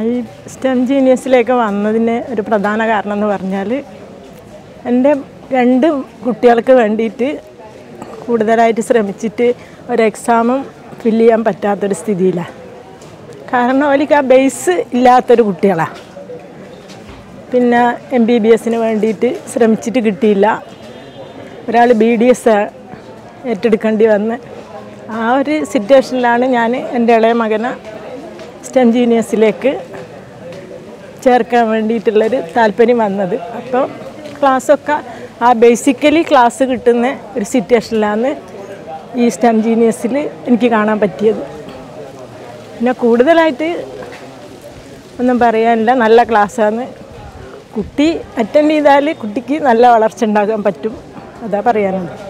ഈ സ്റ്റെം ജീനിയസിലേക്ക് വന്നതിന് ഒരു പ്രധാന കാരണം എന്ന് പറഞ്ഞാൽ എൻ്റെ 2 കുട്ടികൾക്ക് വേണ്ടിയിട്ട് കൂടുതലായിട്ട് ശ്രമിച്ചിട്ട് ഒരു എക്സാമും ഫില്ല് ചെയ്യാൻ പറ്റാത്തൊരു സ്ഥിതിയിലാണ്. കാരണം അവർക്ക് ആ ബേസ് ഇല്ലാത്തൊരു കുട്ടികളാണ്. പിന്നെ MBBS വേണ്ടിയിട്ട് ശ്രമിച്ചിട്ട് കിട്ടിയില്ല. ഒരാൾ BDS ഏറ്റെടുക്കേണ്ടി വന്ന് ആ ഒരു സിറ്റുവേഷനിലാണ് ഞാൻ എൻ്റെ ഇളയ മകനെ സ്റ്റെം ജീനിയസിലേക്ക് ചേർക്കാൻ വേണ്ടിയിട്ടുള്ളൊരു താല്പര്യം വന്നത്. അപ്പോൾ ക്ലാസ്സൊക്കെ ആ ബേസിക്കലി ക്ലാസ് കിട്ടുന്ന ഒരു സിറ്റുവേഷനിലാണ് ഈ സ്റ്റെം ജീനിയസിൽ എനിക്ക് കാണാൻ പറ്റിയത്. പിന്നെ കൂടുതലായിട്ട് ഒന്നും പറയാനില്ല, നല്ല ക്ലാസ്സാണ്. കുട്ടി അറ്റൻഡ് ചെയ്താൽ കുട്ടിക്ക് നല്ല വളർച്ച ഉണ്ടാകാൻ പറ്റും, അതാ പറയാനുള്ളത്.